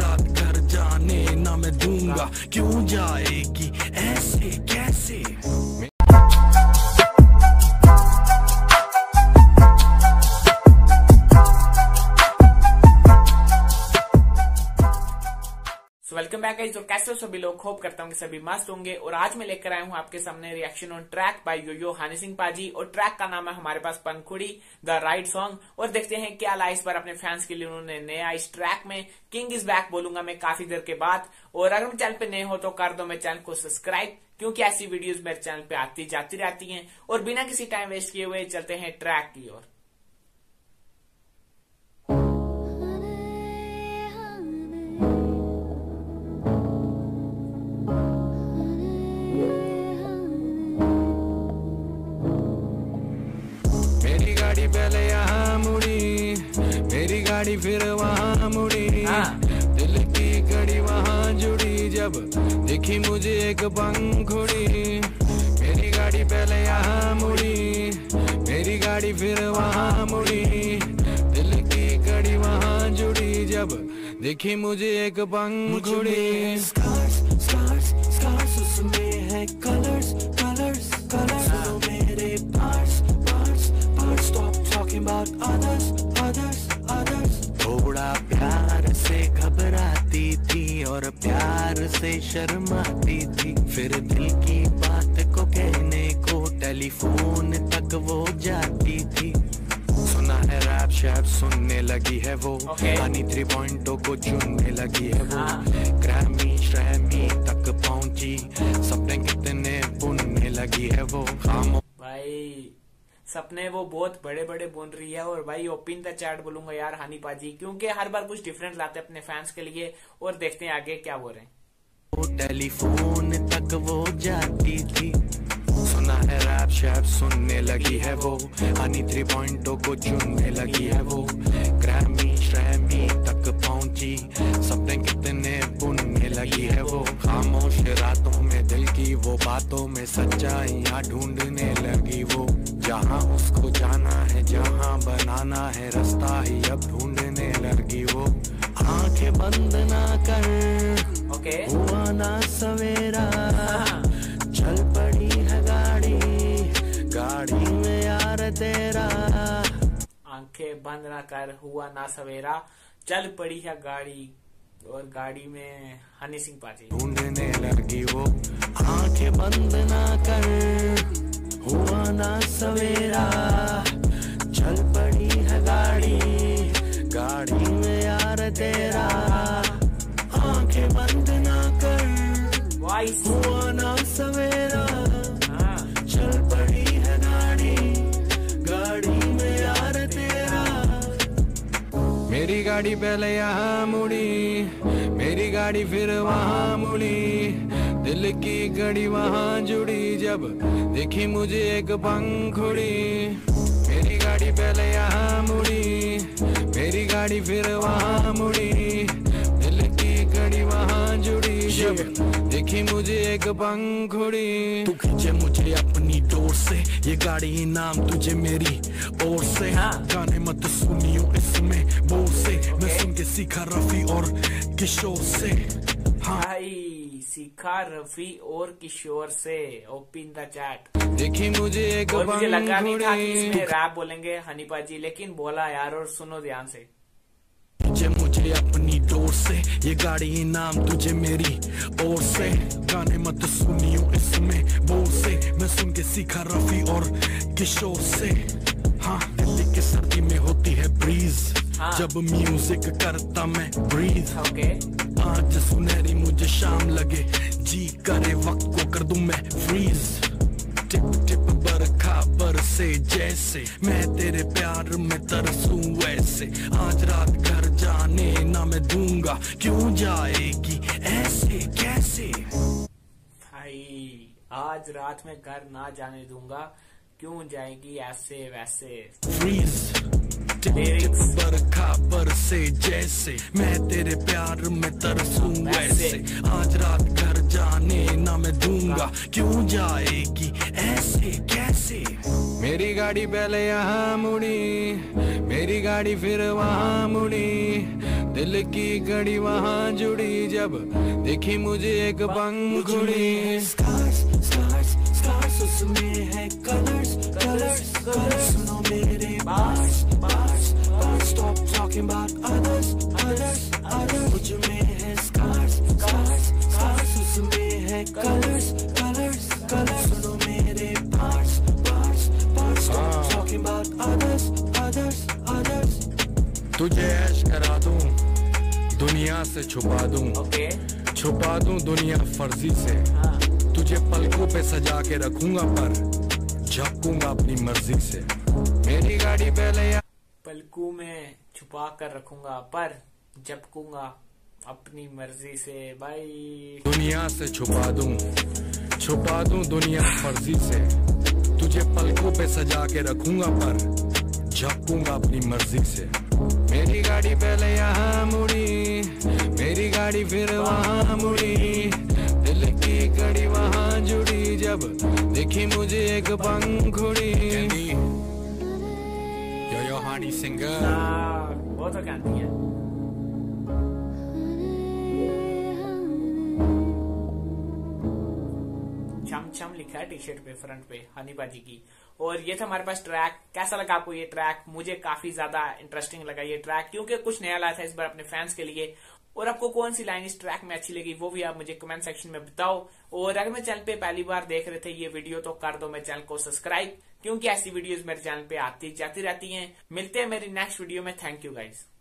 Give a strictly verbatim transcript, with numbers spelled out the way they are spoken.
रात घर जाने ना मैं दूंगा, क्यों जाएगी ऐसे कैसे। Welcome back guys. तो कैसे हो सभी लोग, होप करता हूँ कि सभी मस्त होंगे। और आज मैं लेकर आया हूँ आपके सामने reaction on track by Yo Yo Honey Singh पाजी। और ट्रैक का नाम है हमारे पास पंखुड़ी द राइट सॉन्ग। और देखते हैं क्या ला इस बार अपने फैंस के लिए उन्होंने नया इस ट्रैक में। किंग इज बैक बोलूंगा मैं काफी देर के बाद। और अगर मेरे चैनल पे नए हो तो कर दो मेरे चैनल को सब्सक्राइब, क्योंकि ऐसी वीडियोज मेरे चैनल पे आती जाती रहती है। और बिना किसी टाइम वेस्ट किए हुए चलते हैं ट्रैक की ओर। पहले यहाँ मुड़ी, मेरी गाड़ी फिर वहाँ मुड़ी, दिल की कड़ी वहाँ जुड़ी, जब देखी मुझे एक पंखुड़ी। मेरी गाड़ी पहले यहाँ मुड़ी, मेरी गाड़ी फिर वहाँ मुड़ी, दिल की कड़ी वहाँ जुड़ी, जब देखी मुझे एक पंखुड़ी। स्टार्स स्टार्स स्टार्स उसमें है कलर्स कलर्स कलर्स, मेरे parts parts parts. Stop talking about others others others. थोड़ा प्यार से घबराती थी और प्यार से शर्माती थी, फिर दिल की बात को कहने को टेलीफोन तक वो जाती थी। सुना है रैप शैप सुनने लगी है वो, हनी थ्री पॉइंट को चुनने लगी है वो, ग्रैमी श्रैमी तक पहुंची, सपने कितने बुनने लगी है वो। खामोश भाई सपने वो बहुत बड़े बड़े बुन रही है। और भाई ओपन द चैट बोलूंगा यार हनी पाजी, क्योंकि हर बार कुछ डिफरेंट लाते हैं अपने फैंस के लिए। और देखते हैं आगे क्या बोल रहे हैं। टेलीफोन तक वो जाती थी, सुना है रैप शैप सुनने लगी है वो, हनी थ्री पॉइंट को चुनने लगी है वो, ग्रैमी श्रैमी तक पहुंची, सपने कितने बुनने लगी है वो। खामोश रातों में दिल की वो बातों में सच्चाइयां ढूंढने लगी वो, जहाँ उसको जाना है जहाँ बनाना है रास्ता ही अब ढूंढने लगी वो। आंखें बंद ना कर, ओके हुआ ना सवेरा, चल पड़ी है गाड़ी गाड़ी में यार तेरा। आंखें बंद ना कर, हुआ ना सवेरा, चल पड़ी है गाड़ी, और गाड़ी में हनी सिंह पाजी ढूंढने लगी वो। आंखें बंद ना कर, हुआ ना सवेरा, चल पड़ी है गाड़ी गाड़ी में यार तेरा। आंखें बंद ना कर, हुआ ना सवेरा, चल पड़ी है गाड़ी गाड़ी में यार तेरा। मेरी गाड़ी पहले यहाँ मुड़ी, मेरी गाड़ी फिर वहाँ मुड़ी, दिल की कड़ी वहाँ जुड़ी, जब देखी मुझे एक पंखुड़ी। मेरी गाड़ी पहले यहाँ मुड़ी, मेरी गाड़ी फिर वहाँ मुड़ी, दिल की कड़ी वहाँ जुड़ी, जब देखी मुझे एक पंखुड़ी। तू खींचे मुझे अपनी डोर से, ये गाड़ी इनाम तुझे मेरी ओर से। गाने मत सुनियो इसमें बोर से, मैं सुन के सीखा रफी और किशोर से। भाई सीखा रफी और किशोर से। Open the chat. देखी मुझे एक और मुझे लगा नहीं था कि इसमें रैप बोलेंगे हनी पाजी, लेकिन बोला यार। और सुनो ध्यान से। मुझे मुझे अपनी डोर से, ये गाड़ी इनाम तुझे मेरी ओर से। गाने मत सुनियो इसमें बोर से, मैं सुन के सीखा रफी और किशोर से। हाँ दिल्ली की सर्दी में होती है ब्रीज, हाँ। जब म्यूजिक करता मैं ब्रीज। ओके आज सुनहरी मुझे शाम लगे, जी करे वक्त को कर दूं मैं फ्रीज। टिप टिप बरखा बरसे जैसे, मैं तेरे प्यार में तरसूं वैसे। आज रात घर जाने ना मैं दूंगा, क्यों जाएगी ऐसे कैसे। भाई आज रात में घर ना जाने दूंगा, क्यों जाएगी ऐसे वैसे। फ्रीज टिप बरखा बरसे जैसे, मैं तेरे प्यार में तरसूं वैसे। आज रात घर जाने ना मैं दूंगा, क्यों जाएगी ऐसे कैसे। मेरी गाड़ी पहले यहाँ मुड़ी, मेरी गाड़ी फिर वहाँ मुड़ी, दिल की घड़ी वहाँ जुड़ी जब देखी मुझे एक पंखुड़ी। स्टार्स स्टार्स स्टार्स उसमें है कलर्स कलर्स कलर्स। सुनो मेरे bars bars bars. Stop talking about others others others. मुझ में है स्टार्स स्टार्स स्टार्स उसमें है कलर्स कलर्स कलर्स। सुनो मेरे bars bars bars. Stop talking about others others others. तुझे ऐश करा दूं दुनिया से छुपा दूं। ओके छुपा दूं दुनिया फर्जी से। हाँ। तुझे पलकों पे सजा के रखूंगा पर झपकूंगा अपनी मर्जी से। मेरी गाड़ी पहले या पलकों में छुपा कर रखूंगा पर झपकूंगा अपनी मर्जी से। भाई दुनिया से छुपा दूं छुपा दूं दुनिया फर्जी से। तुझे पलकों पे सजा के रखूंगा पर झपकूंगा अपनी मर्जी से। मेरी गाड़ी पहले यहाँ मुड़ी मेरी गाड़ी फिर वहाँ मुड़ी। दिल की घड़ी वहाँ जुड़ी जब देखी मुझे एक पंखुड़ी। यो यो हनी सिंगर वो तो कहती है। छम छम लिखा है टी शर्ट पे फ्रंट पे हनी बाजी की। और ये था हमारे पास ट्रैक। कैसा लगा आपको ये ट्रैक? मुझे काफी ज्यादा इंटरेस्टिंग लगा ये ट्रैक क्योंकि कुछ नया लाया था इस बार अपने फैंस के लिए। और आपको कौन सी लाइन इस ट्रैक में अच्छी लगी वो भी आप मुझे कमेंट सेक्शन में बताओ। और अगर मेरे चैनल पे पहली बार देख रहे थे ये वीडियो तो कर दो मेरे चैनल को सब्सक्राइब क्योंकि ऐसी वीडियोस मेरे चैनल पे आती जाती रहती हैं। मिलते हैं मेरी नेक्स्ट वीडियो में। Thank you guys.